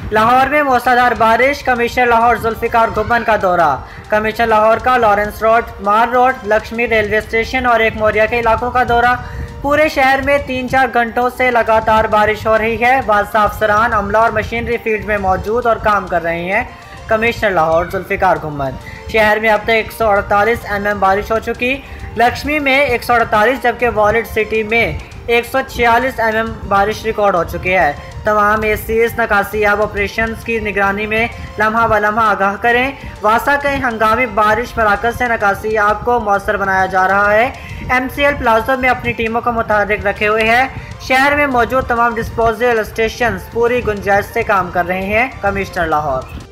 लाहौर में मूसलाधार बारिश, कमिश्नर लाहौर जुल्फिकार घुमन का दौरा। कमिश्नर लाहौर का लॉरेंस रोड, मार रोड, लक्ष्मी रेलवे स्टेशन और एक मोरिया के इलाकों का दौरा। पूरे शहर में 3-4 घंटों से लगातार बारिश हो रही है। बादशाह अफसरान, अमला और मशीनरी फील्ड में मौजूद और काम कर रहे हैं। कमिश्नर लाहौर जुल्फिकार घुमन। शहर में अब तक 148 mm बारिश हो चुकी। लक्ष्मी में 148 जबकि वॉलेट सिटी में 146 mm बारिश रिकॉर्ड हो चुकी है। तमाम ACS नकासियाब ऑपरेशन की निगरानी में लम्हा ब लम्हा आगाह करें। वासा के हंगामी बारिश मराकज से नकासियाब को मौसर बनाया जा रहा है। MCL प्लाजो में अपनी टीमों को मुतहर्रिक रखे हुए है। शहर में मौजूद तमाम डिस्पोजल स्टेशन पूरी गुंजाइश से काम कर रहे हैं। कमिश्नर लाहौर।